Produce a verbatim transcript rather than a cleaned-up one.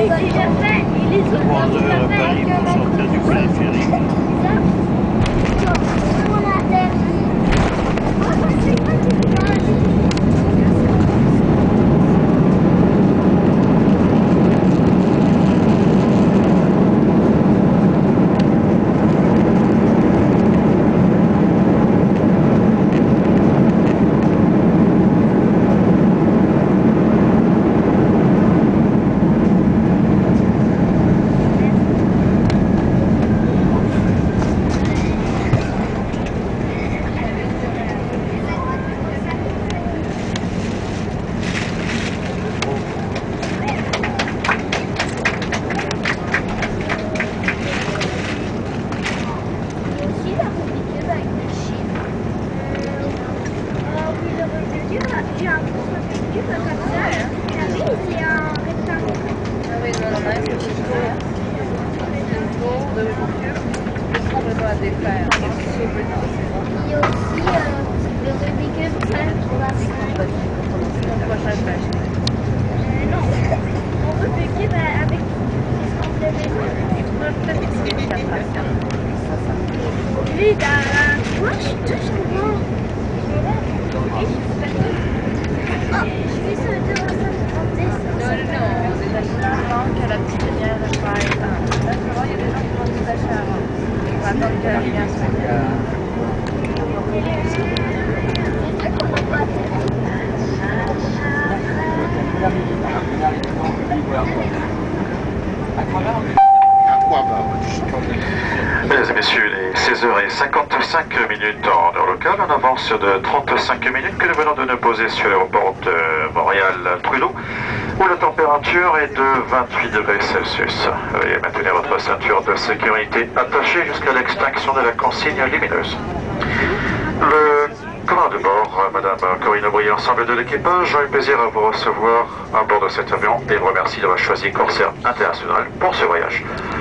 déjà fait, et les autres trois ont heures à déjà Paris pour sortir du périphérique. Mesdames et messieurs, il est seize heures cinquante-cinq minutes en heure locale, en avance de trente-cinq minutes que nous venons de nous poser sur l'aéroport de Montréal-Trudeau, où la température est de vingt-huit degrés Celsius. Veuillez maintenir votre ceinture de sécurité attachée jusqu'à l'extinction de la consigne lumineuse. Le commandant de bord, Madame Corinne Aubry, ensemble de l'équipage, a eu plaisir à vous recevoir à bord de cet avion et vous remercie d'avoir choisi Corsair International pour ce voyage.